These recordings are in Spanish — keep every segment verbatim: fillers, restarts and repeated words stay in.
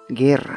Guerra.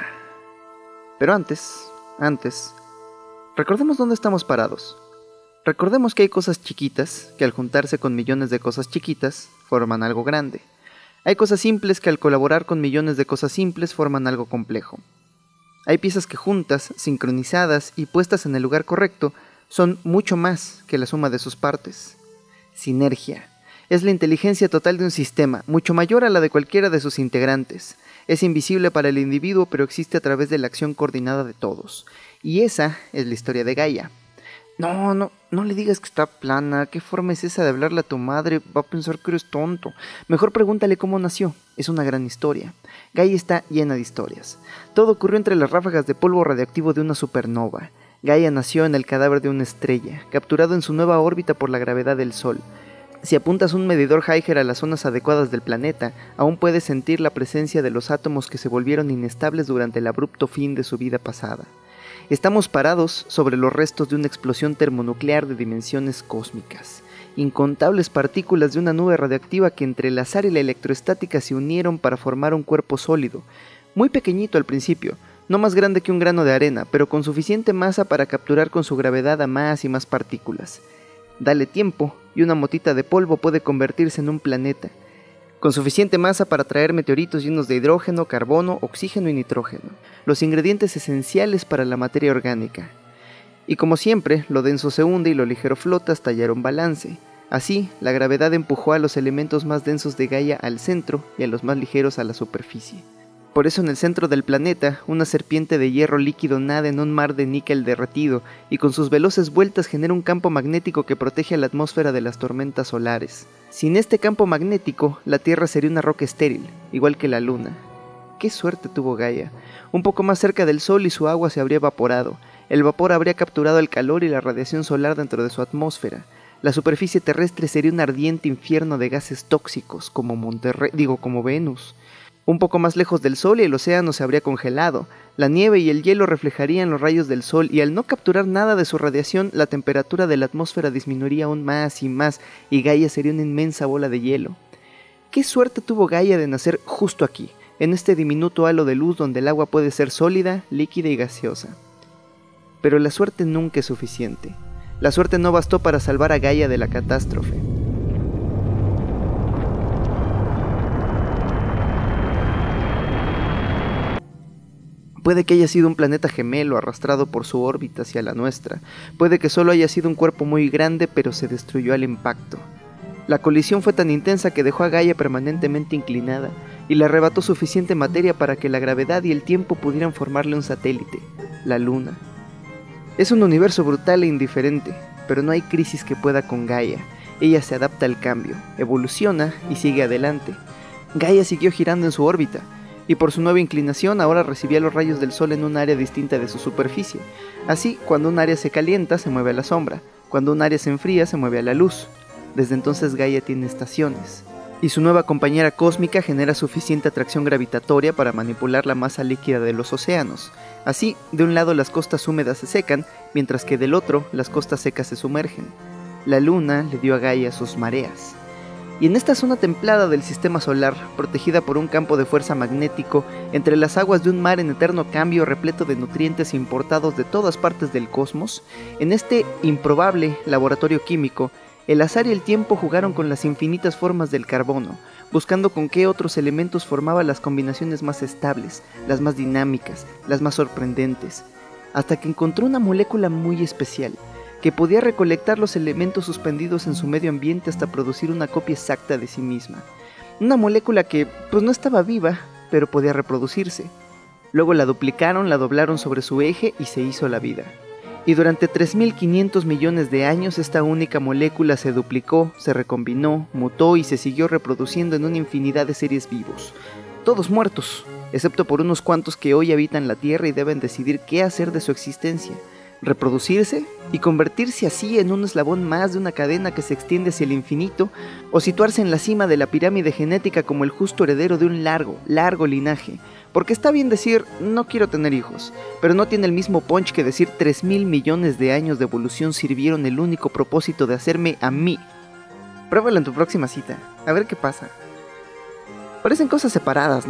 Pero antes, antes, recordemos dónde estamos parados. Recordemos que hay cosas chiquitas que al juntarse con millones de cosas chiquitas forman algo grande. Hay cosas simples que al colaborar con millones de cosas simples forman algo complejo. Hay piezas que juntas, sincronizadas y puestas en el lugar correcto son mucho más que la suma de sus partes. Sinergia. Es la inteligencia total de un sistema, mucho mayor a la de cualquiera de sus integrantes. Es invisible para el individuo, pero existe a través de la acción coordinada de todos. Y esa es la historia de Gaia. No, no, no le digas que está plana. ¿Qué forma es esa de hablarle a tu madre? Va a pensar que eres tonto. Mejor pregúntale cómo nació. Es una gran historia. Gaia está llena de historias. Todo ocurrió entre las ráfagas de polvo radiactivo de una supernova. Gaia nació en el cadáver de una estrella, capturado en su nueva órbita por la gravedad del Sol. Si apuntas un medidor Geiger a las zonas adecuadas del planeta, aún puedes sentir la presencia de los átomos que se volvieron inestables durante el abrupto fin de su vida pasada. Estamos parados sobre los restos de una explosión termonuclear de dimensiones cósmicas. Incontables partículas de una nube radiactiva que entre el azar y la electroestática se unieron para formar un cuerpo sólido, muy pequeñito al principio, no más grande que un grano de arena, pero con suficiente masa para capturar con su gravedad a más y más partículas. Dale tiempo, y una motita de polvo puede convertirse en un planeta, con suficiente masa para traer meteoritos llenos de hidrógeno, carbono, oxígeno y nitrógeno, los ingredientes esenciales para la materia orgánica. Y como siempre, lo denso se hunde y lo ligero flota hasta hallar un balance. Así, la gravedad empujó a los elementos más densos de Gaia al centro y a los más ligeros a la superficie. Por eso en el centro del planeta, una serpiente de hierro líquido nada en un mar de níquel derretido y con sus veloces vueltas genera un campo magnético que protege a la atmósfera de las tormentas solares. Sin este campo magnético, la Tierra sería una roca estéril, igual que la Luna. ¡Qué suerte tuvo Gaia! Un poco más cerca del Sol y su agua se habría evaporado. El vapor habría capturado el calor y la radiación solar dentro de su atmósfera. La superficie terrestre sería un ardiente infierno de gases tóxicos, como Monterrey, digo, como Venus. Un poco más lejos del Sol y el océano se habría congelado. La nieve y el hielo reflejarían los rayos del Sol y al no capturar nada de su radiación, la temperatura de la atmósfera disminuiría aún más y más y Gaia sería una inmensa bola de hielo. ¿Qué suerte tuvo Gaia de nacer justo aquí, en este diminuto halo de luz donde el agua puede ser sólida, líquida y gaseosa? Pero la suerte nunca es suficiente. La suerte no bastó para salvar a Gaia de la catástrofe. Puede que haya sido un planeta gemelo arrastrado por su órbita hacia la nuestra. Puede que solo haya sido un cuerpo muy grande, pero se destruyó al impacto. La colisión fue tan intensa que dejó a Gaia permanentemente inclinada y le arrebató suficiente materia para que la gravedad y el tiempo pudieran formarle un satélite, la Luna. Es un universo brutal e indiferente, pero no hay crisis que pueda con Gaia. Ella se adapta al cambio, evoluciona y sigue adelante. Gaia siguió girando en su órbita, y por su nueva inclinación ahora recibía los rayos del sol en un área distinta de su superficie. Así, cuando un área se calienta, se mueve a la sombra. Cuando un área se enfría, se mueve a la luz. Desde entonces Gaia tiene estaciones. Y su nueva compañera cósmica genera suficiente atracción gravitatoria para manipular la masa líquida de los océanos. Así, de un lado las costas húmedas se secan, mientras que del otro las costas secas se sumergen. La luna le dio a Gaia sus mareas. Y en esta zona templada del sistema solar, protegida por un campo de fuerza magnético, entre las aguas de un mar en eterno cambio repleto de nutrientes importados de todas partes del cosmos, en este improbable laboratorio químico, el azar y el tiempo jugaron con las infinitas formas del carbono, buscando con qué otros elementos formaba las combinaciones más estables, las más dinámicas, las más sorprendentes, hasta que encontró una molécula muy especial, que podía recolectar los elementos suspendidos en su medio ambiente hasta producir una copia exacta de sí misma. Una molécula que, pues no estaba viva, pero podía reproducirse. Luego la duplicaron, la doblaron sobre su eje y se hizo la vida. Y durante tres mil quinientos millones de años esta única molécula se duplicó, se recombinó, mutó y se siguió reproduciendo en una infinidad de seres vivos. Todos muertos, excepto por unos cuantos que hoy habitan la Tierra y deben decidir qué hacer de su existencia. Reproducirse y convertirse así en un eslabón más de una cadena que se extiende hacia el infinito, o situarse en la cima de la pirámide genética como el justo heredero de un largo, largo linaje. Porque está bien decir, no quiero tener hijos, pero no tiene el mismo punch que decir tres mil millones de años de evolución sirvieron el único propósito de hacerme a mí. Pruébalo en tu próxima cita, a ver qué pasa. Parecen cosas separadas, ¿no?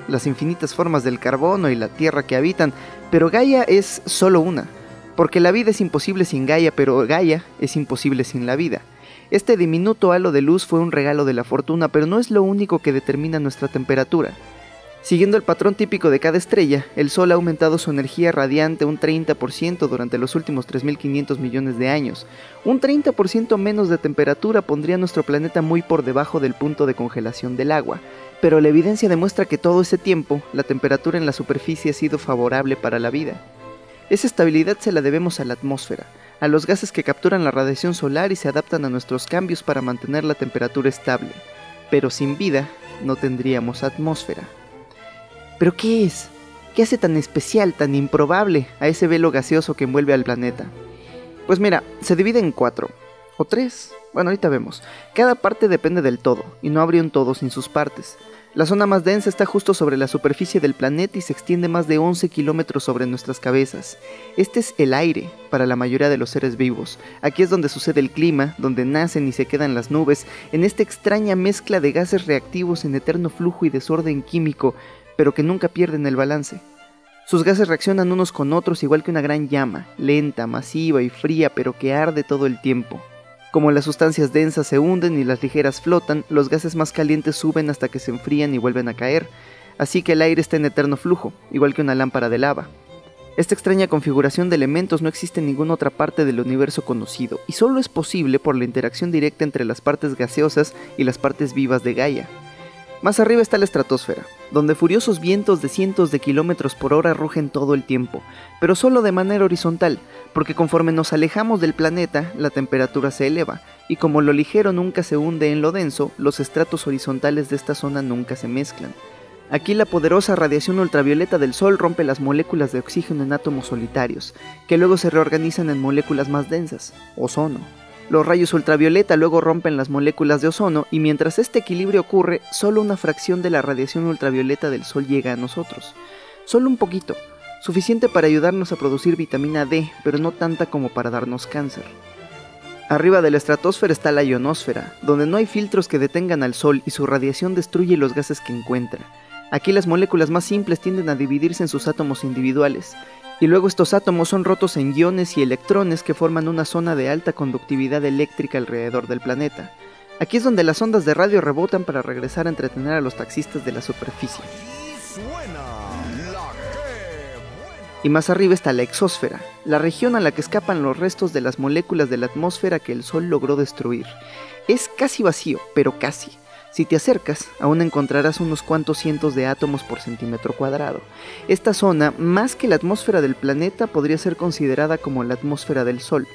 las infinitas formas del carbono y la tierra que habitan, pero Gaia es solo una, porque la vida es imposible sin Gaia, pero Gaia es imposible sin la vida. Este diminuto halo de luz fue un regalo de la fortuna, pero no es lo único que determina nuestra temperatura. Siguiendo el patrón típico de cada estrella, el Sol ha aumentado su energía radiante un treinta por ciento durante los últimos tres mil quinientos millones de años. Un treinta por ciento menos de temperatura pondría a nuestro planeta muy por debajo del punto de congelación del agua, pero la evidencia demuestra que todo ese tiempo, la temperatura en la superficie ha sido favorable para la vida. Esa estabilidad se la debemos a la atmósfera, a los gases que capturan la radiación solar y se adaptan a nuestros cambios para mantener la temperatura estable. Pero sin vida, no tendríamos atmósfera. ¿Pero qué es? ¿Qué hace tan especial, tan improbable a ese velo gaseoso que envuelve al planeta? Pues mira, se divide en cuatro, o tres, bueno ahorita vemos. Cada parte depende del todo, y no habría un todo sin sus partes. La zona más densa está justo sobre la superficie del planeta y se extiende más de once kilómetros sobre nuestras cabezas. Este es el aire para la mayoría de los seres vivos. Aquí es donde sucede el clima, donde nacen y se quedan las nubes, en esta extraña mezcla de gases reactivos en eterno flujo y desorden químico, pero que nunca pierden el balance. Sus gases reaccionan unos con otros igual que una gran llama, lenta, masiva y fría, pero que arde todo el tiempo. Como las sustancias densas se hunden y las ligeras flotan, los gases más calientes suben hasta que se enfrían y vuelven a caer, así que el aire está en eterno flujo, igual que una lámpara de lava. Esta extraña configuración de elementos no existe en ninguna otra parte del universo conocido, y solo es posible por la interacción directa entre las partes gaseosas y las partes vivas de Gaia. Más arriba está la estratosfera, donde furiosos vientos de cientos de kilómetros por hora rugen todo el tiempo, pero solo de manera horizontal, porque conforme nos alejamos del planeta, la temperatura se eleva, y como lo ligero nunca se hunde en lo denso, los estratos horizontales de esta zona nunca se mezclan. Aquí la poderosa radiación ultravioleta del Sol rompe las moléculas de oxígeno en átomos solitarios, que luego se reorganizan en moléculas más densas, ozono. Los rayos ultravioleta luego rompen las moléculas de ozono y mientras este equilibrio ocurre, solo una fracción de la radiación ultravioleta del Sol llega a nosotros. Solo un poquito, suficiente para ayudarnos a producir vitamina D, pero no tanta como para darnos cáncer. Arriba de la estratosfera está la ionosfera, donde no hay filtros que detengan al Sol y su radiación destruye los gases que encuentra. Aquí las moléculas más simples tienden a dividirse en sus átomos individuales, y luego estos átomos son rotos en iones y electrones que forman una zona de alta conductividad eléctrica alrededor del planeta. Aquí es donde las ondas de radio rebotan para regresar a entretener a los taxistas de la superficie. Y más arriba está la exósfera, la región a la que escapan los restos de las moléculas de la atmósfera que el Sol logró destruir. Es casi vacío, pero casi. Si te acercas, aún encontrarás unos cuantos cientos de átomos por centímetro cuadrado. Esta zona, más que la atmósfera del planeta, podría ser considerada como la atmósfera del Sol.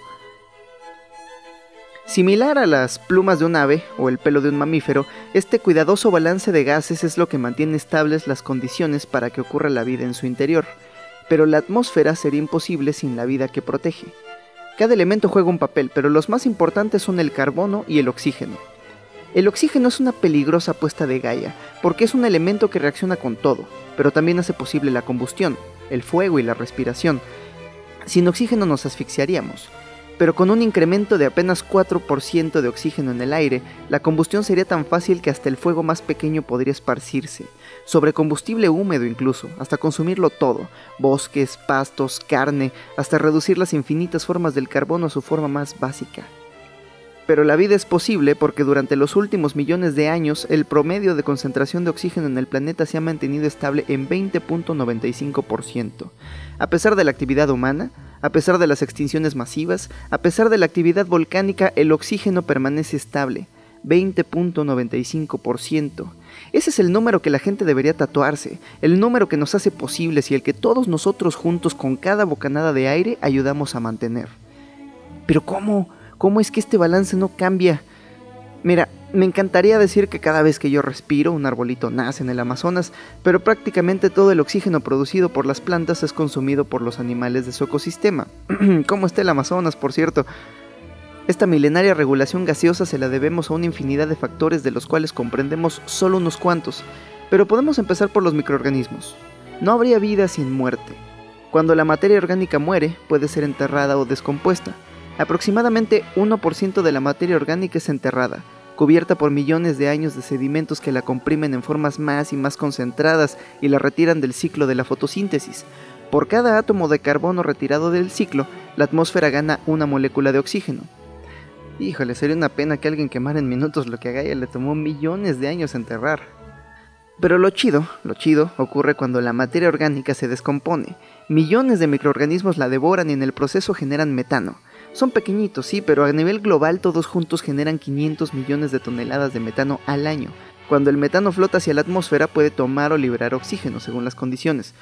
Similar a las plumas de un ave o el pelo de un mamífero, este cuidadoso balance de gases es lo que mantiene estables las condiciones para que ocurra la vida en su interior. Pero la atmósfera sería imposible sin la vida que protege. Cada elemento juega un papel, pero los más importantes son el carbono y el oxígeno. El oxígeno es una peligrosa apuesta de Gaia, porque es un elemento que reacciona con todo, pero también hace posible la combustión, el fuego y la respiración. Sin oxígeno nos asfixiaríamos, pero con un incremento de apenas cuatro por ciento de oxígeno en el aire, la combustión sería tan fácil que hasta el fuego más pequeño podría esparcirse, sobre combustible húmedo incluso, hasta consumirlo todo, bosques, pastos, carne, hasta reducir las infinitas formas del carbono a su forma más básica. Pero la vida es posible porque durante los últimos millones de años el promedio de concentración de oxígeno en el planeta se ha mantenido estable en veinte punto noventa y cinco por ciento. A pesar de la actividad humana, a pesar de las extinciones masivas, a pesar de la actividad volcánica, el oxígeno permanece estable, veinte punto noventa y cinco por ciento. Ese es el número que la gente debería tatuarse, el número que nos hace posibles y el que todos nosotros juntos con cada bocanada de aire ayudamos a mantener. ¿Pero cómo? ¿Cómo es que este balance no cambia? Mira, me encantaría decir que cada vez que yo respiro, un arbolito nace en el Amazonas, pero prácticamente todo el oxígeno producido por las plantas es consumido por los animales de su ecosistema. ¿Cómo está el Amazonas, por cierto? Esta milenaria regulación gaseosa se la debemos a una infinidad de factores de los cuales comprendemos solo unos cuantos, pero podemos empezar por los microorganismos. No habría vida sin muerte. Cuando la materia orgánica muere, puede ser enterrada o descompuesta. Aproximadamente uno por ciento de la materia orgánica es enterrada, cubierta por millones de años de sedimentos que la comprimen en formas más y más concentradas y la retiran del ciclo de la fotosíntesis. Por cada átomo de carbono retirado del ciclo, la atmósfera gana una molécula de oxígeno. Híjole, sería una pena que alguien quemara en minutos lo que a Gaia le tomó millones de años enterrar. Pero lo chido, lo chido, ocurre cuando la materia orgánica se descompone. Millones de microorganismos la devoran y en el proceso generan metano. Son pequeñitos, sí, pero a nivel global todos juntos generan quinientos millones de toneladas de metano al año. Cuando el metano flota hacia la atmósfera puede tomar o liberar oxígeno, según las condiciones.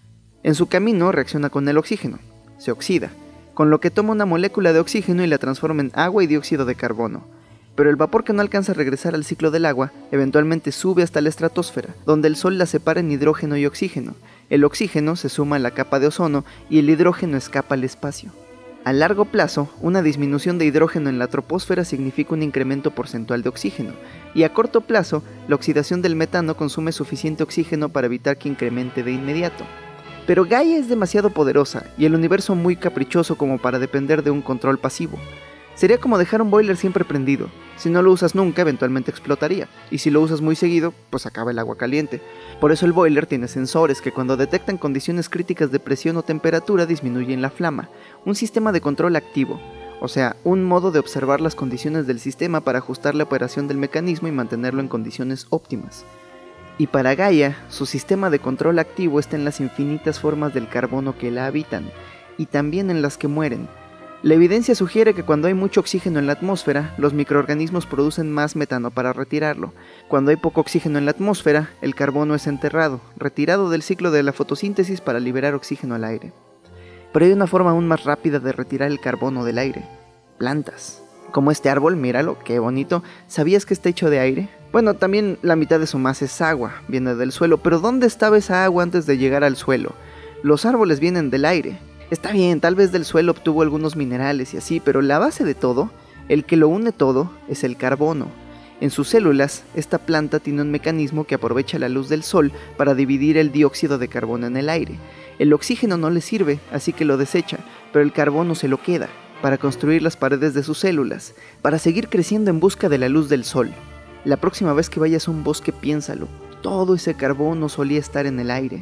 En su camino reacciona con el oxígeno, se oxida, con lo que toma una molécula de oxígeno y la transforma en agua y dióxido de carbono. Pero el vapor que no alcanza a regresar al ciclo del agua, eventualmente sube hasta la estratosfera, donde el sol la separa en hidrógeno y oxígeno. El oxígeno se suma a la capa de ozono y el hidrógeno escapa al espacio. A largo plazo, una disminución de hidrógeno en la troposfera significa un incremento porcentual de oxígeno, y a corto plazo, la oxidación del metano consume suficiente oxígeno para evitar que incremente de inmediato. Pero Gaia es demasiado poderosa y el universo muy caprichoso como para depender de un control pasivo. Sería como dejar un boiler siempre prendido. Si no lo usas nunca, eventualmente explotaría, y si lo usas muy seguido, pues acaba el agua caliente. Por eso el boiler tiene sensores que cuando detectan condiciones críticas de presión o temperatura disminuyen la flama, un sistema de control activo, o sea, un modo de observar las condiciones del sistema para ajustar la operación del mecanismo y mantenerlo en condiciones óptimas. Y para Gaia, su sistema de control activo está en las infinitas formas del carbono que la habitan, y también en las que mueren. La evidencia sugiere que cuando hay mucho oxígeno en la atmósfera, los microorganismos producen más metano para retirarlo. Cuando hay poco oxígeno en la atmósfera, el carbono es enterrado, retirado del ciclo de la fotosíntesis para liberar oxígeno al aire. Pero hay una forma aún más rápida de retirar el carbono del aire: plantas. Como este árbol, míralo, qué bonito. ¿Sabías que está hecho de aire? Bueno, también la mitad de su masa es agua, viene del suelo, pero ¿dónde estaba esa agua antes de llegar al suelo? Los árboles vienen del aire. Está bien, tal vez del suelo obtuvo algunos minerales y así, pero la base de todo, el que lo une todo, es el carbono. En sus células, esta planta tiene un mecanismo que aprovecha la luz del sol para dividir el dióxido de carbono en el aire. El oxígeno no le sirve, así que lo desecha, pero el carbono se lo queda, para construir las paredes de sus células, para seguir creciendo en busca de la luz del sol. La próxima vez que vayas a un bosque, piénsalo, todo ese carbono solía estar en el aire.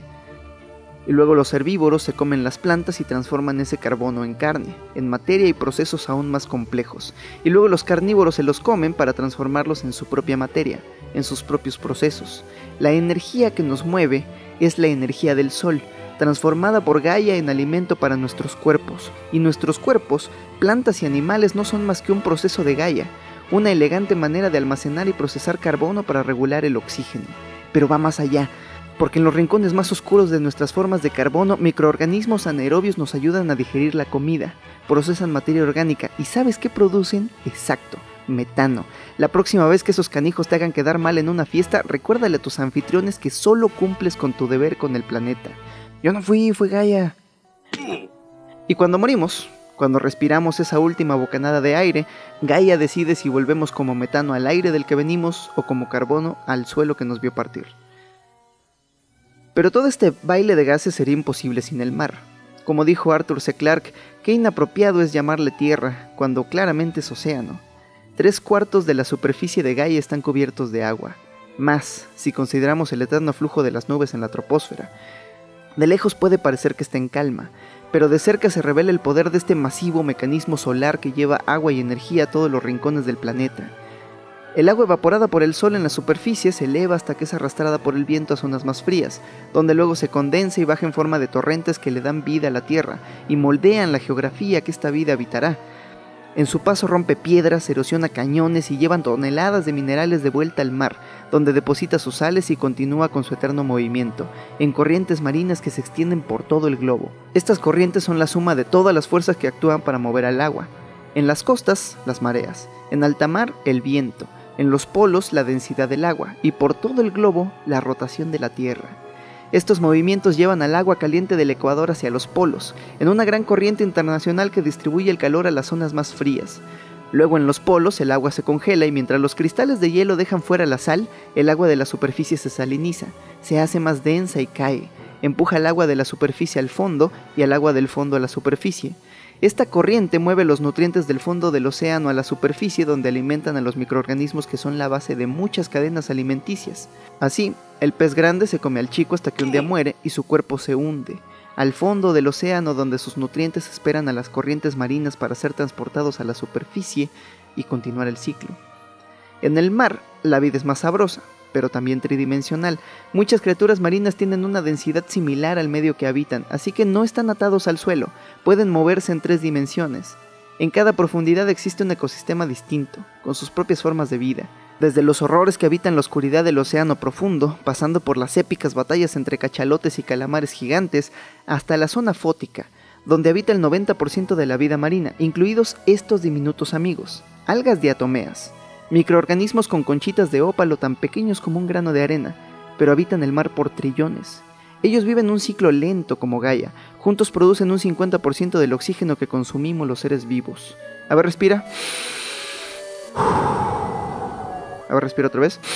Y luego los herbívoros se comen las plantas y transforman ese carbono en carne, en materia y procesos aún más complejos. Y luego los carnívoros se los comen para transformarlos en su propia materia, en sus propios procesos. La energía que nos mueve es la energía del sol, transformada por Gaia en alimento para nuestros cuerpos. Y nuestros cuerpos, plantas y animales, no son más que un proceso de Gaia, una elegante manera de almacenar y procesar carbono para regular el oxígeno. Pero va más allá, porque en los rincones más oscuros de nuestras formas de carbono, microorganismos anaerobios nos ayudan a digerir la comida, procesan materia orgánica, ¿y sabes qué producen? Exacto, metano. La próxima vez que esos canijos te hagan quedar mal en una fiesta, recuérdale a tus anfitriones que solo cumples con tu deber con el planeta. Yo no fui, fue Gaia. Y cuando morimos, cuando respiramos esa última bocanada de aire, Gaia decide si volvemos como metano al aire del que venimos o como carbono al suelo que nos vio partir. Pero todo este baile de gases sería imposible sin el mar. Como dijo Arthur C. Clarke, qué inapropiado es llamarle tierra cuando claramente es océano. Tres cuartos de la superficie de Gaia están cubiertos de agua, más si consideramos el eterno flujo de las nubes en la troposfera. De lejos puede parecer que está en calma, pero de cerca se revela el poder de este masivo mecanismo solar que lleva agua y energía a todos los rincones del planeta. El agua evaporada por el sol en la superficie se eleva hasta que es arrastrada por el viento a zonas más frías, donde luego se condensa y baja en forma de torrentes que le dan vida a la tierra y moldean la geografía que esta vida habitará. En su paso rompe piedras, erosiona cañones y llevan toneladas de minerales de vuelta al mar, donde deposita sus sales y continúa con su eterno movimiento, en corrientes marinas que se extienden por todo el globo. Estas corrientes son la suma de todas las fuerzas que actúan para mover al agua. En las costas, las mareas, en alta mar, el viento, en los polos, la densidad del agua, y por todo el globo, la rotación de la Tierra. Estos movimientos llevan al agua caliente del ecuador hacia los polos, en una gran corriente internacional que distribuye el calor a las zonas más frías. Luego en los polos el agua se congela y mientras los cristales de hielo dejan fuera la sal, el agua de la superficie se saliniza, se hace más densa y cae. Empuja el agua de la superficie al fondo y al agua del fondo a la superficie. Esta corriente mueve los nutrientes del fondo del océano a la superficie, donde alimentan a los microorganismos que son la base de muchas cadenas alimenticias. Así, el pez grande se come al chico hasta que un día muere y su cuerpo se hunde al fondo del océano, donde sus nutrientes esperan a las corrientes marinas para ser transportados a la superficie y continuar el ciclo. En el mar, la vida es más sabrosa, pero también tridimensional. Muchas criaturas marinas tienen una densidad similar al medio que habitan, así que no están atados al suelo, pueden moverse en tres dimensiones. En cada profundidad existe un ecosistema distinto, con sus propias formas de vida, desde los horrores que habitan la oscuridad del océano profundo, pasando por las épicas batallas entre cachalotes y calamares gigantes, hasta la zona fótica, donde habita el noventa por ciento de la vida marina, incluidos estos diminutos amigos, algas diatomeas. Microorganismos con conchitas de ópalo tan pequeños como un grano de arena, pero habitan el mar por trillones. Ellos viven un ciclo lento como Gaia, juntos producen un cincuenta por ciento del oxígeno que consumimos los seres vivos. A ver, respira. A ver, respira otra vez.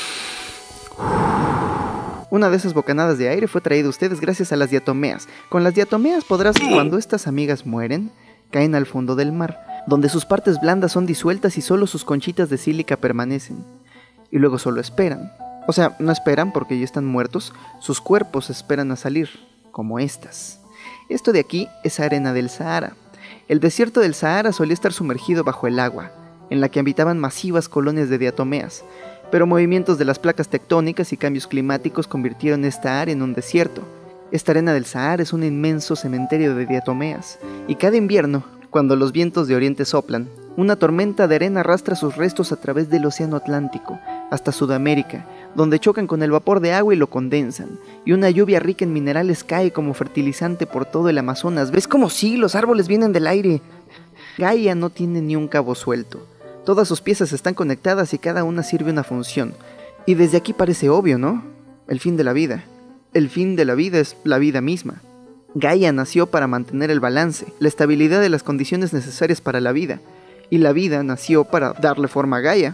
Una de esas bocanadas de aire fue traída a ustedes gracias a las diatomeas. Con las diatomeas podrás, cuando estas amigas mueren, caen al fondo del mar, donde sus partes blandas son disueltas y solo sus conchitas de sílica permanecen. Y luego solo esperan. O sea, no esperan porque ya están muertos, sus cuerpos esperan a salir, como estas. Esto de aquí es arena del Sahara. El desierto del Sahara solía estar sumergido bajo el agua, en la que habitaban masivas colonias de diatomeas, pero movimientos de las placas tectónicas y cambios climáticos convirtieron esta área en un desierto. Esta arena del Sahara es un inmenso cementerio de diatomeas, y cada invierno, cuando los vientos de oriente soplan, una tormenta de arena arrastra sus restos a través del océano Atlántico, hasta Sudamérica, donde chocan con el vapor de agua y lo condensan, y una lluvia rica en minerales cae como fertilizante por todo el Amazonas. ¿Ves cómo sí, los árboles vienen del aire? Gaia no tiene ni un cabo suelto. Todas sus piezas están conectadas y cada una sirve una función. Y desde aquí parece obvio, ¿no? El fin de la vida. El fin de la vida es la vida misma. Gaia nació para mantener el balance, la estabilidad de las condiciones necesarias para la vida. Y la vida nació para darle forma a Gaia.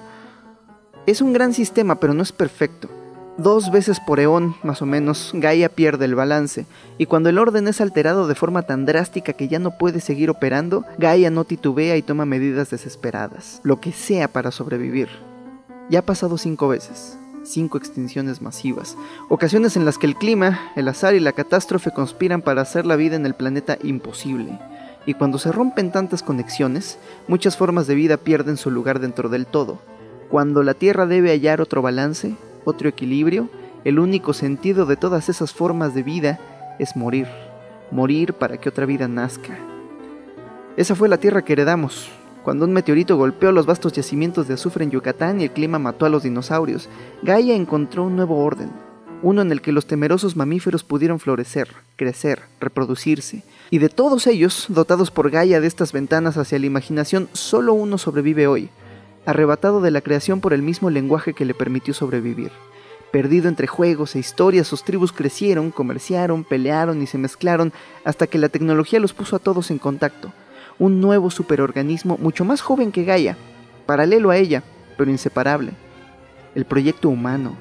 Es un gran sistema, pero no es perfecto. Dos veces por eón, más o menos, Gaia pierde el balance, y cuando el orden es alterado de forma tan drástica que ya no puede seguir operando, Gaia no titubea y toma medidas desesperadas, lo que sea para sobrevivir. Ya ha pasado cinco veces, cinco extinciones masivas, ocasiones en las que el clima, el azar y la catástrofe conspiran para hacer la vida en el planeta imposible. Y cuando se rompen tantas conexiones, muchas formas de vida pierden su lugar dentro del todo. Cuando la Tierra debe hallar otro balance, otro equilibrio, el único sentido de todas esas formas de vida es morir. Morir para que otra vida nazca. Esa fue la Tierra que heredamos. Cuando un meteorito golpeó los vastos yacimientos de azufre en Yucatán y el clima mató a los dinosaurios, Gaia encontró un nuevo orden. Uno en el que los temerosos mamíferos pudieron florecer, crecer, reproducirse. Y de todos ellos, dotados por Gaia de estas ventanas hacia la imaginación, solo uno sobrevive hoy. Arrebatado de la creación por el mismo lenguaje que le permitió sobrevivir. Perdido entre juegos e historias, sus tribus crecieron, comerciaron, pelearon y se mezclaron hasta que la tecnología los puso a todos en contacto. Un nuevo superorganismo mucho más joven que Gaia, paralelo a ella, pero inseparable. El proyecto humano.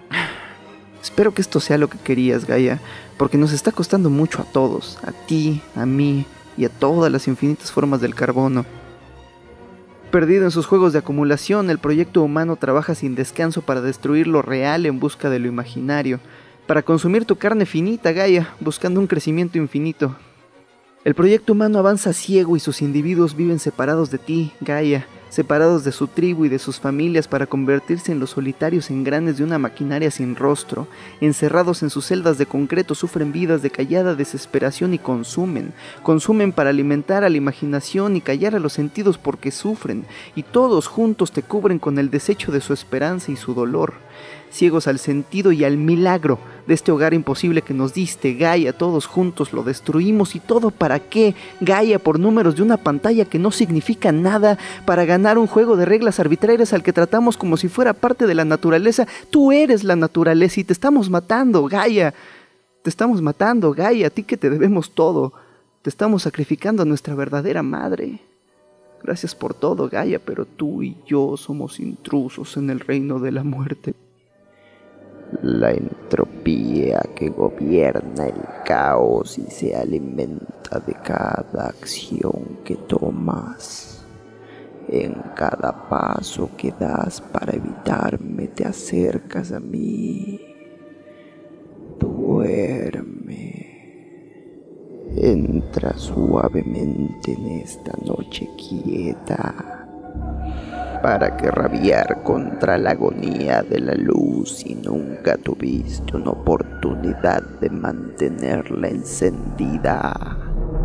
Espero que esto sea lo que querías, Gaia, porque nos está costando mucho a todos, a ti, a mí y a todas las infinitas formas del carbono. Perdido en sus juegos de acumulación, el proyecto humano trabaja sin descanso para destruir lo real en busca de lo imaginario, para consumir tu carne finita, Gaia, buscando un crecimiento infinito. El proyecto humano avanza ciego y sus individuos viven separados de ti, Gaia, separados de su tribu y de sus familias para convertirse en los solitarios engranes de una maquinaria sin rostro. Encerrados en sus celdas de concreto, sufren vidas de callada desesperación y consumen. Consumen para alimentar a la imaginación y callar a los sentidos porque sufren, y todos juntos te cubren con el desecho de su esperanza y su dolor. Ciegos al sentido y al milagro de este hogar imposible que nos diste, Gaia, todos juntos lo destruimos. ¿Y todo para qué? Gaia, por números de una pantalla que no significa nada, para ganar un juego de reglas arbitrarias al que tratamos como si fuera parte de la naturaleza. Tú eres la naturaleza y te estamos matando, Gaia. Te estamos matando, Gaia, a ti que te debemos todo. Te estamos sacrificando a nuestra verdadera madre. Gracias por todo, Gaia, pero tú y yo somos intrusos en el reino de la muerte. La entropía que gobierna el caos y se alimenta de cada acción que tomas. En cada paso que das para evitarme te acercas a mí. Duerme. Entra suavemente en esta noche quieta, para que rabiar contra la agonía de la luz si nunca tuviste una oportunidad de mantenerla encendida.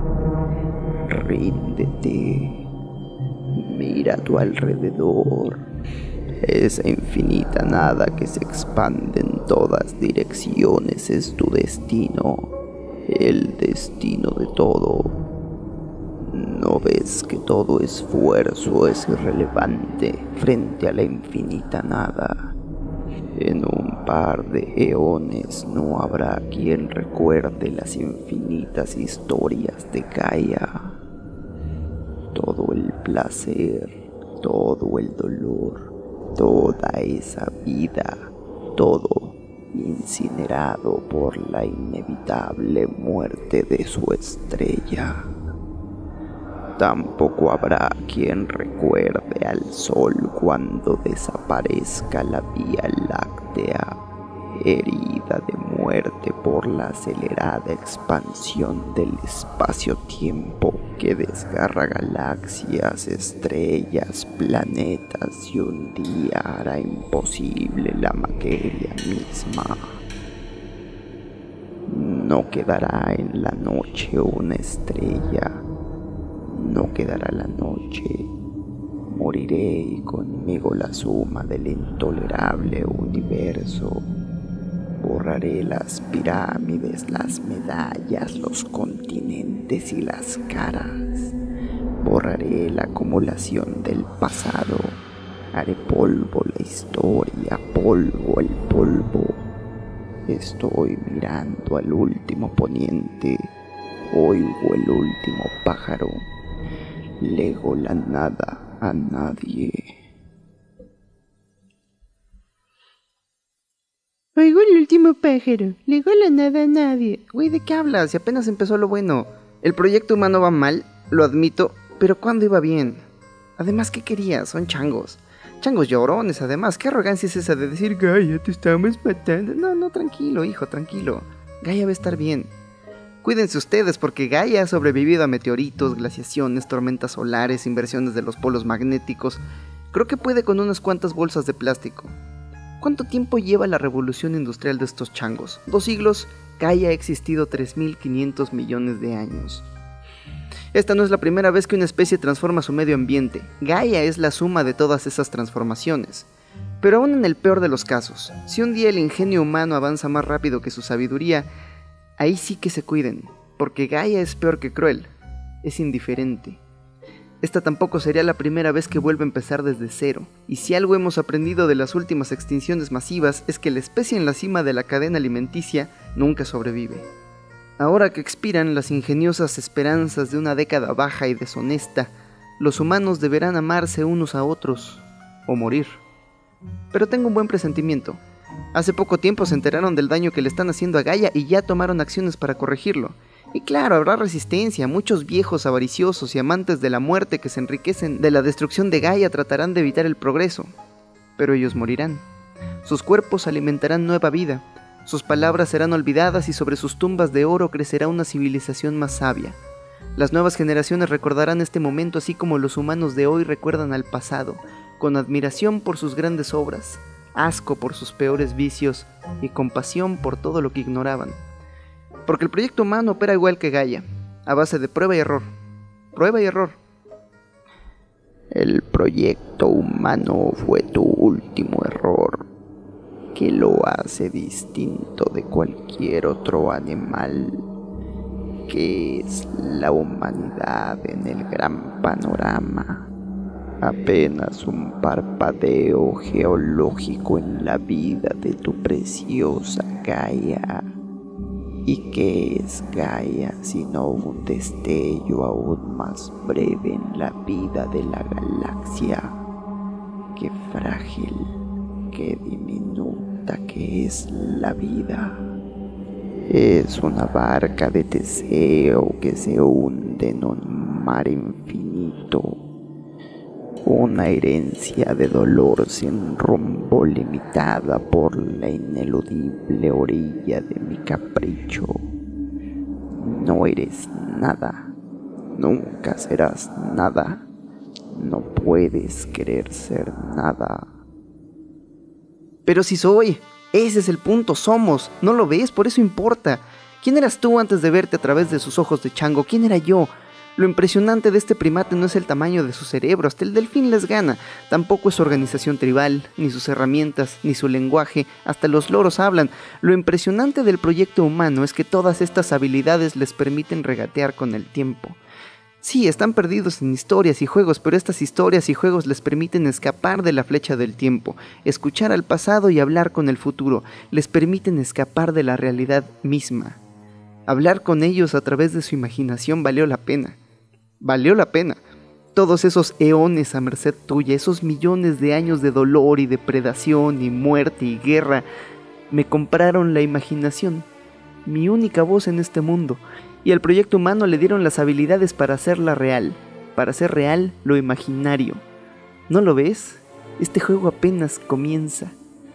Ríndete, mira a tu alrededor, esa infinita nada que se expande en todas direcciones es tu destino, el destino de todo. ¿No ves que todo esfuerzo es irrelevante frente a la infinita nada? En un par de eones no habrá quien recuerde las infinitas historias de Gaia. Todo el placer, todo el dolor, toda esa vida, todo incinerado por la inevitable muerte de su estrella. Tampoco habrá quien recuerde al sol cuando desaparezca la Vía Láctea, herida de muerte por la acelerada expansión del espacio-tiempo que desgarra galaxias, estrellas, planetas y un día hará imposible la materia misma. No quedará en la noche una estrella. No quedará la noche, moriré y conmigo la suma del intolerable universo. Borraré las pirámides, las medallas, los continentes y las caras. Borraré la acumulación del pasado. Haré polvo la historia, polvo el polvo. Estoy mirando al último poniente, oigo el último pájaro. Lego la nada a nadie. Oigo el último pájaro. Lego la nada a nadie. Güey, ¿de qué hablas? Si apenas empezó lo bueno. El proyecto humano va mal, lo admito, pero ¿cuándo iba bien? Además, ¿qué querías? Son changos. Changos llorones, además. ¿Qué arrogancia es esa de decir, Gaia, te estamos matando? No, no, tranquilo, hijo, tranquilo. Gaia va a estar bien. Cuídense ustedes porque Gaia ha sobrevivido a meteoritos, glaciaciones, tormentas solares, inversiones de los polos magnéticos. Creo que puede con unas cuantas bolsas de plástico. ¿Cuánto tiempo lleva la revolución industrial de estos changos? Dos siglos. Gaia ha existido tres mil quinientos millones de años. Esta no es la primera vez que una especie transforma su medio ambiente. Gaia es la suma de todas esas transformaciones. Pero aún en el peor de los casos, si un día el ingenio humano avanza más rápido que su sabiduría, ahí sí que se cuiden, porque Gaia es peor que cruel, es indiferente. Esta tampoco sería la primera vez que vuelve a empezar desde cero, y si algo hemos aprendido de las últimas extinciones masivas es que la especie en la cima de la cadena alimenticia nunca sobrevive. Ahora que expiran las ingeniosas esperanzas de una década baja y deshonesta, los humanos deberán amarse unos a otros, o morir. Pero tengo un buen presentimiento. Hace poco tiempo se enteraron del daño que le están haciendo a Gaia y ya tomaron acciones para corregirlo. Y claro, habrá resistencia, muchos viejos avariciosos y amantes de la muerte que se enriquecen de la destrucción de Gaia tratarán de evitar el progreso. Pero ellos morirán. Sus cuerpos alimentarán nueva vida, sus palabras serán olvidadas y sobre sus tumbas de oro crecerá una civilización más sabia. Las nuevas generaciones recordarán este momento así como los humanos de hoy recuerdan al pasado, con admiración por sus grandes obras, asco por sus peores vicios y compasión por todo lo que ignoraban. Porque el proyecto humano opera igual que Gaia, a base de prueba y error. Prueba y error. El proyecto humano fue tu último error, que lo hace distinto de cualquier otro animal, que es la humanidad en el gran panorama. Apenas un parpadeo geológico en la vida de tu preciosa Gaia. ¿Y qué es Gaia sino un destello aún más breve en la vida de la galaxia? Qué frágil, qué diminuta cuenta que es la vida. Es una barca de deseo que se hunde en un mar infinito. Una herencia de dolor sin rumbo limitada por la ineludible orilla de mi capricho. No eres nada. Nunca serás nada. No puedes querer ser nada. Pero si soy, ese es el punto, somos, ¿no lo ves? Por eso importa. ¿Quién eras tú antes de verte a través de sus ojos de chango? ¿Quién era yo? Lo impresionante de este primate no es el tamaño de su cerebro, hasta el delfín les gana. Tampoco es su organización tribal, ni sus herramientas, ni su lenguaje, hasta los loros hablan. Lo impresionante del proyecto humano es que todas estas habilidades les permiten regatear con el tiempo. Sí, están perdidos en historias y juegos, pero estas historias y juegos les permiten escapar de la flecha del tiempo, escuchar al pasado y hablar con el futuro, les permiten escapar de la realidad misma. Hablar con ellos a través de su imaginación valió la pena. Valió la pena. Todos esos eones a merced tuya, esos millones de años de dolor y depredación y muerte y guerra, me compraron la imaginación, mi única voz en este mundo, y al proyecto humano le dieron las habilidades para hacerla real, para hacer real lo imaginario. ¿No lo ves? Este juego apenas comienza.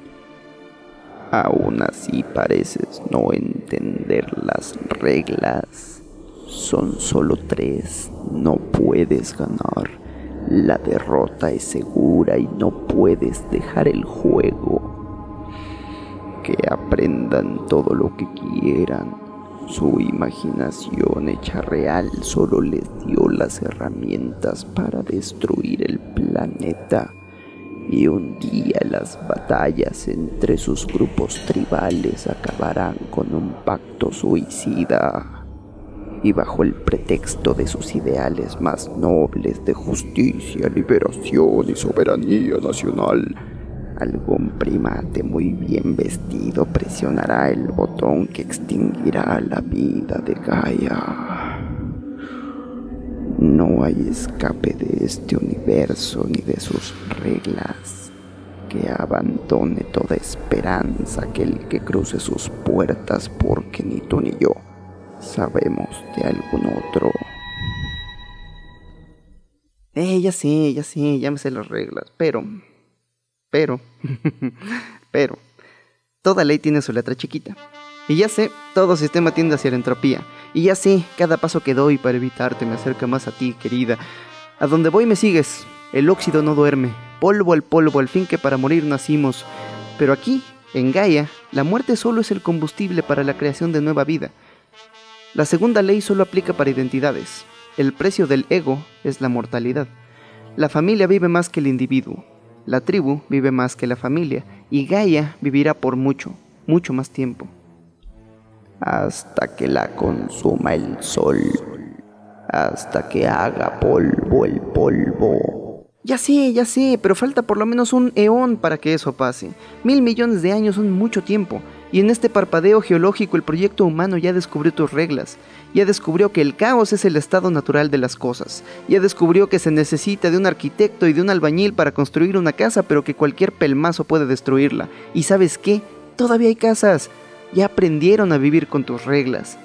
Aún así pareces no entender las reglas. Son solo tres. No puedes ganar. La derrota es segura y no puedes dejar el juego. Que aprendan todo lo que quieran. Su imaginación hecha real solo les dio las herramientas para destruir el planeta. Y un día las batallas entre sus grupos tribales acabarán con un pacto suicida. Y bajo el pretexto de sus ideales más nobles de justicia, liberación y soberanía nacional, algún primate muy bien vestido presionará el botón que extinguirá la vida de Gaia. No hay escape de este universo ni de sus reglas. Que abandone toda esperanza aquel que cruce sus puertas, porque ni tú ni yo sabemos de algún otro. Eh, ya sé, ya sé, ya me sé las reglas, pero... Pero... pero... Toda ley tiene su letra chiquita. Y ya sé, todo sistema tiende hacia la entropía. Y ya sé, cada paso que doy para evitarte me acerca más a ti, querida. A donde voy me sigues. El óxido no duerme. Polvo al polvo, al fin que para morir nacimos. Pero aquí, en Gaia, la muerte solo es el combustible para la creación de nueva vida. La segunda ley solo aplica para identidades. El precio del ego es la mortalidad. La familia vive más que el individuo. La tribu vive más que la familia. Y Gaia vivirá por mucho, mucho más tiempo. Hasta que la consuma el sol. Hasta que haga polvo el polvo. Ya sé, ya sé, pero falta por lo menos un eón para que eso pase. Mil millones de años son mucho tiempo. Y en este parpadeo geológico el proyecto humano ya descubrió tus reglas. Ya descubrió que el caos es el estado natural de las cosas. Ya descubrió que se necesita de un arquitecto y de un albañil para construir una casa, pero que cualquier pelmazo puede destruirla. ¿Y sabes qué? Todavía hay casas. Ya aprendieron a vivir con tus reglas.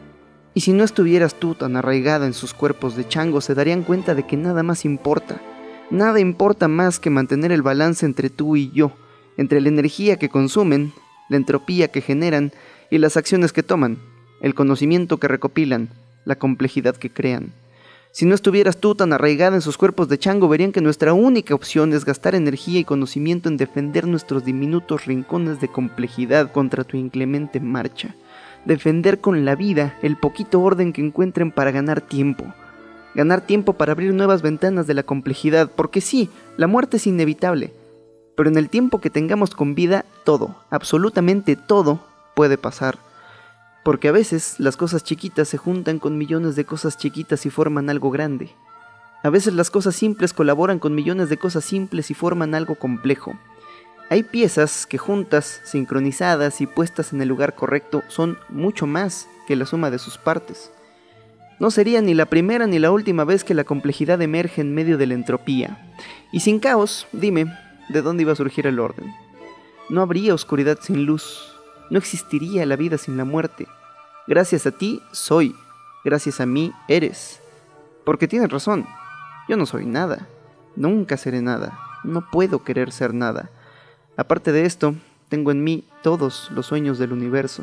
Y si no estuvieras tú tan arraigada en sus cuerpos de chango, se darían cuenta de que nada más importa. Nada importa más que mantener el balance entre tú y yo, entre la energía que consumen, la entropía que generan y las acciones que toman, el conocimiento que recopilan, la complejidad que crean. Si no estuvieras tú tan arraigada en sus cuerpos de chango, verían que nuestra única opción es gastar energía y conocimiento en defender nuestros diminutos rincones de complejidad contra tu inclemente marcha. Defender con la vida el poquito orden que encuentren para ganar tiempo. Ganar tiempo para abrir nuevas ventanas de la complejidad, porque sí, la muerte es inevitable. Pero en el tiempo que tengamos con vida, todo, absolutamente todo, puede pasar. Porque a veces las cosas chiquitas se juntan con millones de cosas chiquitas y forman algo grande. A veces las cosas simples colaboran con millones de cosas simples y forman algo complejo. Hay piezas que juntas, sincronizadas y puestas en el lugar correcto son mucho más que la suma de sus partes. No sería ni la primera ni la última vez que la complejidad emerge en medio de la entropía. Y sin caos, dime, ¿de dónde iba a surgir el orden? no habría oscuridad sin luz, no existiría la vida sin la muerte. Gracias a ti soy, gracias a mí eres. Porque tienes razón, yo no soy nada, nunca seré nada, no puedo querer ser nada. Aparte de esto, tengo en mí todos los sueños del universo.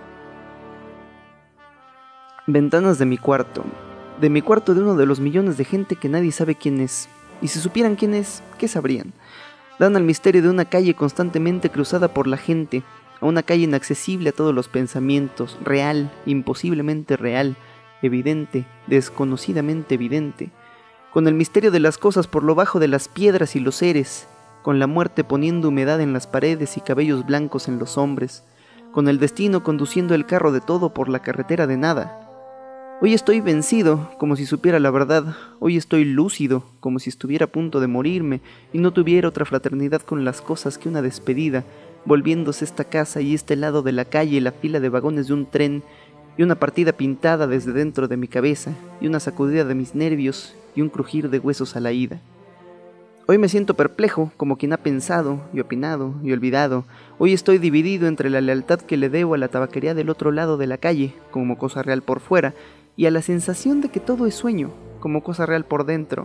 Ventanas de mi cuarto, de mi cuarto de uno de los millones de gente que nadie sabe quién es. Y si supieran quién es, ¿qué sabrían? Dan al misterio de una calle constantemente cruzada por la gente, a una calle inaccesible a todos los pensamientos, real, imposiblemente real, evidente, desconocidamente evidente, con el misterio de las cosas por lo bajo de las piedras y los seres, con la muerte poniendo humedad en las paredes y cabellos blancos en los hombres, con el destino conduciendo el carro de todo por la carretera de nada. Hoy estoy vencido, como si supiera la verdad. Hoy estoy lúcido, como si estuviera a punto de morirme y no tuviera otra fraternidad con las cosas que una despedida, volviéndose esta casa y este lado de la calle y la fila de vagones de un tren, y una partida pintada desde dentro de mi cabeza, y una sacudida de mis nervios, y un crujir de huesos a la ida. Hoy me siento perplejo, como quien ha pensado, y opinado, y olvidado. Hoy estoy dividido entre la lealtad que le debo a la tabaquería del otro lado de la calle, como cosa real por fuera, y a la sensación de que todo es sueño, como cosa real por dentro.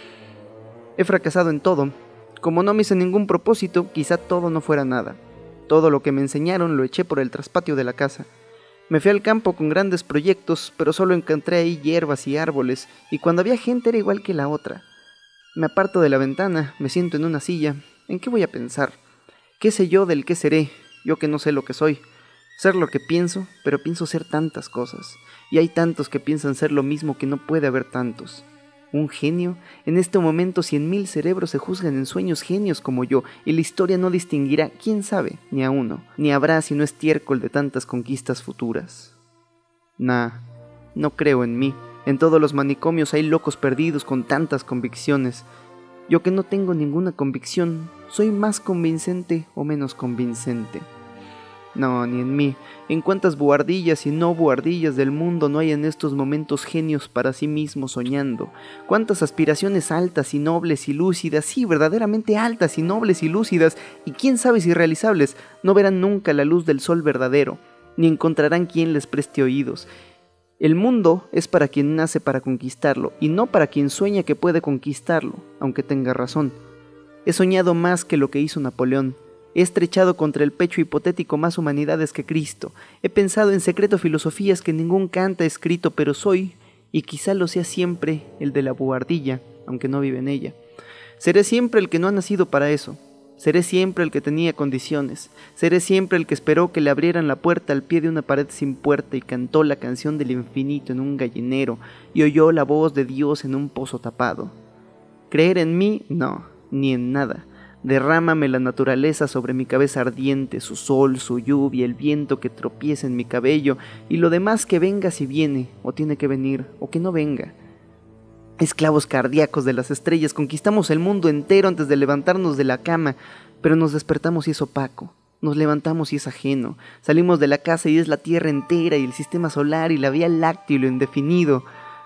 He fracasado en todo. Como no me hice ningún propósito, quizá todo no fuera nada. Todo lo que me enseñaron lo eché por el traspatio de la casa. Me fui al campo con grandes proyectos, pero solo encontré ahí hierbas y árboles, y cuando había gente era igual que la otra. Me aparto de la ventana, me siento en una silla. ¿En qué voy a pensar? ¿Qué sé yo del qué seré? Yo que no sé lo que soy. Ser lo que pienso, pero pienso ser tantas cosas. Y hay tantos que piensan ser lo mismo que no puede haber tantos. ¿Un genio? En este momento cien mil cerebros se juzgan en sueños genios como yo, y la historia no distinguirá, quién sabe, ni a uno, ni habrá si no estiércol de tantas conquistas futuras. Nah, no creo en mí. En todos los manicomios hay locos perdidos con tantas convicciones. Yo que no tengo ninguna convicción, ¿soy más convincente o menos convincente? No, ni en mí. En cuántas buhardillas y no buhardillas del mundo no hay en estos momentos genios para sí mismos soñando. Cuántas aspiraciones altas y nobles y lúcidas, sí, verdaderamente altas y nobles y lúcidas, y quién sabe si realizables, no verán nunca la luz del sol verdadero, ni encontrarán quien les preste oídos. El mundo es para quien nace para conquistarlo, y no para quien sueña que puede conquistarlo, aunque tenga razón. He soñado más que lo que hizo Napoleón. He estrechado contra el pecho hipotético más humanidades que Cristo. He pensado en secreto filosofías que ningún Kant ha escrito, pero soy, y quizá lo sea siempre, el de la buhardilla, aunque no vive en ella. Seré siempre el que no ha nacido para eso. Seré siempre el que tenía condiciones. Seré siempre el que esperó que le abrieran la puerta al pie de una pared sin puerta y cantó la canción del infinito en un gallinero y oyó la voz de Dios en un pozo tapado. ¿Creer en mí? No, ni en nada. Derrámame la naturaleza sobre mi cabeza ardiente, su sol, su lluvia, el viento que tropieza en mi cabello, y lo demás que venga si viene, o tiene que venir, o que no venga. Esclavos cardíacos de las estrellas, conquistamos el mundo entero antes de levantarnos de la cama, pero nos despertamos y es opaco, nos levantamos y es ajeno, salimos de la casa y es la Tierra entera, y el sistema solar, y la Vía Láctea, y lo indefinido.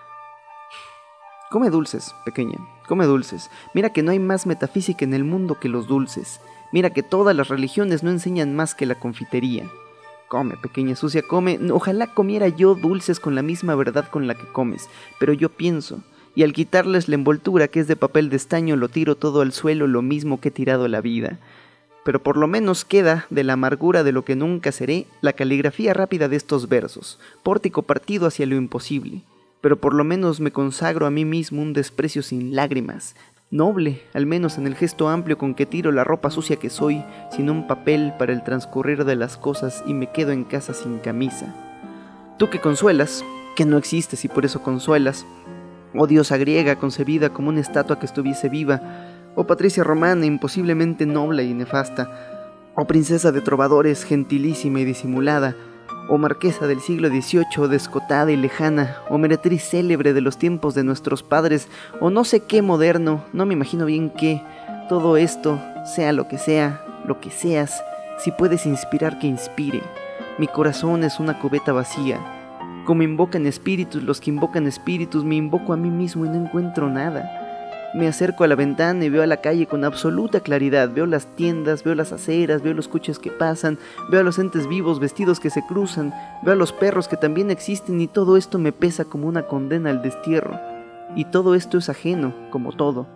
Come dulces, pequeña, come dulces. Mira que no hay más metafísica en el mundo que los dulces. Mira que todas las religiones no enseñan más que la confitería. Come, pequeña sucia, come. Ojalá comiera yo dulces con la misma verdad con la que comes, pero yo pienso, y al quitarles la envoltura que es de papel de estaño lo tiro todo al suelo lo mismo que he tirado la vida. Pero por lo menos queda, de la amargura de lo que nunca seré, la caligrafía rápida de estos versos, pórtico partido hacia lo imposible. Pero por lo menos me consagro a mí mismo un desprecio sin lágrimas, noble, al menos en el gesto amplio con que tiro la ropa sucia que soy, sin un papel para el transcurrir de las cosas y me quedo en casa sin camisa. Tú que consuelas, que no existes y por eso consuelas, oh diosa griega concebida como una estatua que estuviese viva, oh patricia romana imposiblemente noble y nefasta, oh princesa de trovadores gentilísima y disimulada, oh marquesa del siglo dieciocho, descotada y lejana, oh meretriz célebre de los tiempos de nuestros padres, o no sé qué moderno, no me imagino bien qué, todo esto, sea lo que sea, lo que seas, si puedes inspirar que inspire. Mi corazón es una cubeta vacía. Como invocan espíritus los que invocan espíritus, me invoco a mí mismo y no encuentro nada. Me acerco a la ventana y veo a la calle con absoluta claridad. Veo las tiendas, veo las aceras, veo los coches que pasan, veo a los entes vivos vestidos que se cruzan, veo a los perros que también existen, y todo esto me pesa como una condena al destierro. Y todo esto es ajeno, como todo.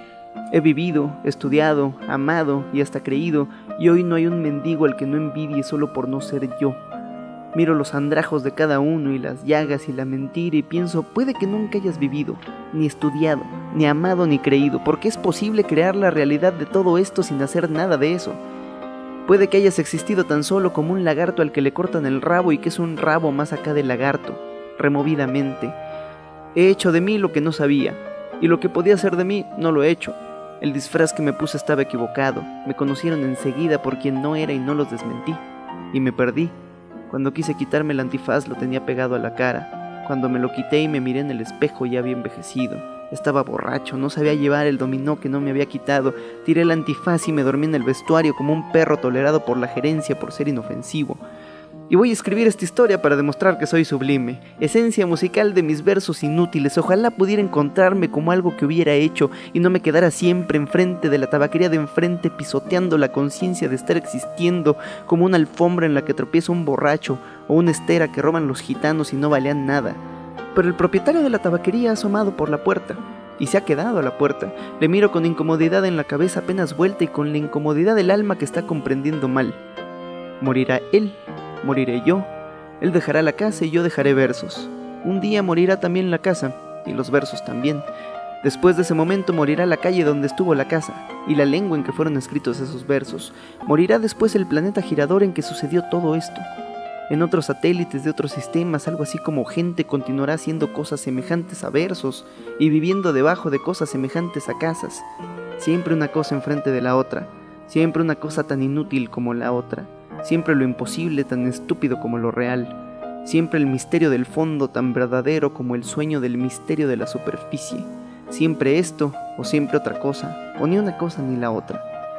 He vivido, estudiado, amado y hasta creído, y hoy no hay un mendigo al que no envidie solo por no ser yo. Miro los andrajos de cada uno y las llagas y la mentira y pienso, puede que nunca hayas vivido, ni estudiado, ni amado ni creído, porque es posible crear la realidad de todo esto sin hacer nada de eso. Puede que hayas existido tan solo como un lagarto al que le cortan el rabo y que es un rabo más acá del lagarto, removidamente. He hecho de mí lo que no sabía, y lo que podía hacer de mí no lo he hecho. El disfraz que me puse estaba equivocado, me conocieron enseguida por quien no era y no los desmentí, y me perdí. Cuando quise quitarme el antifaz lo tenía pegado a la cara. Cuando me lo quité y me miré en el espejo ya había envejecido. Estaba borracho, no sabía llevar el dominó que no me había quitado. Tiré el antifaz y me dormí en el vestuario como un perro tolerado por la gerencia por ser inofensivo. Y voy a escribir esta historia para demostrar que soy sublime, esencia musical de mis versos inútiles. Ojalá pudiera encontrarme como algo que hubiera hecho y no me quedara siempre enfrente de la tabaquería de enfrente pisoteando la conciencia de estar existiendo como una alfombra en la que tropieza un borracho o una estera que roban los gitanos y no valían nada. Pero el propietario de la tabaquería ha asomado por la puerta y se ha quedado a la puerta. Le miro con incomodidad en la cabeza apenas vuelta y con la incomodidad del alma que está comprendiendo mal. Morirá él. Moriré yo, él dejará la casa y yo dejaré versos. Un día morirá también la casa, y los versos también. Después de ese momento morirá la calle donde estuvo la casa, y la lengua en que fueron escritos esos versos. Morirá después el planeta girador en que sucedió todo esto. En otros satélites de otros sistemas, algo así como gente continuará haciendo cosas semejantes a versos, y viviendo debajo de cosas semejantes a casas. Siempre una cosa enfrente de la otra, siempre una cosa tan inútil como la otra. Siempre lo imposible tan estúpido como lo real, siempre el misterio del fondo tan verdadero como el sueño del misterio de la superficie, siempre esto o siempre otra cosa, o ni una cosa ni la otra.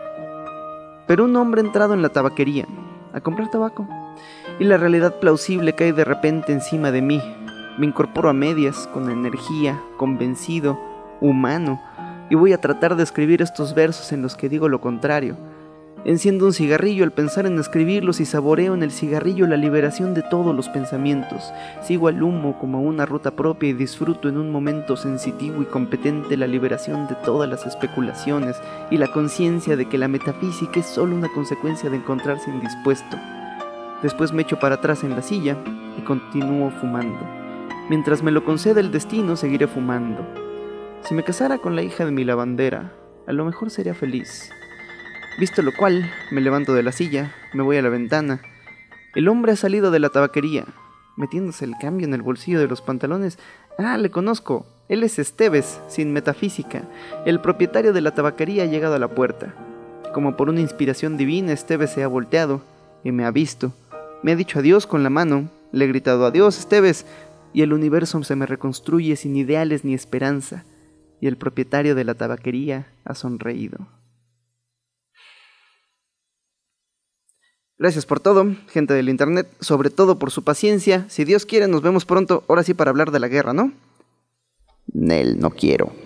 Pero un hombre ha entrado en la tabaquería, a comprar tabaco, y la realidad plausible cae de repente encima de mí. Me incorporo a medias, con energía, convencido, humano, y voy a tratar de escribir estos versos en los que digo lo contrario. Enciendo un cigarrillo al pensar en escribirlos y saboreo en el cigarrillo la liberación de todos los pensamientos. Sigo al humo como una ruta propia y disfruto en un momento sensitivo y competente la liberación de todas las especulaciones y la conciencia de que la metafísica es solo una consecuencia de encontrarse indispuesto. Después me echo para atrás en la silla y continúo fumando. Mientras me lo conceda el destino, seguiré fumando. Si me casara con la hija de mi lavandera, a lo mejor sería feliz. Visto lo cual, me levanto de la silla, me voy a la ventana. El hombre ha salido de la tabaquería, metiéndose el cambio en el bolsillo de los pantalones. Ah, le conozco. Él es Esteves, sin metafísica. El propietario de la tabaquería ha llegado a la puerta. Como por una inspiración divina, Esteves se ha volteado y me ha visto. Me ha dicho adiós con la mano. Le he gritado adiós, Esteves, y el universo se me reconstruye sin ideales ni esperanza. Y el propietario de la tabaquería ha sonreído. Gracias por todo, gente del internet, sobre todo por su paciencia. Si Dios quiere, nos vemos pronto, ahora sí para hablar de la guerra, ¿no? Nel, no quiero.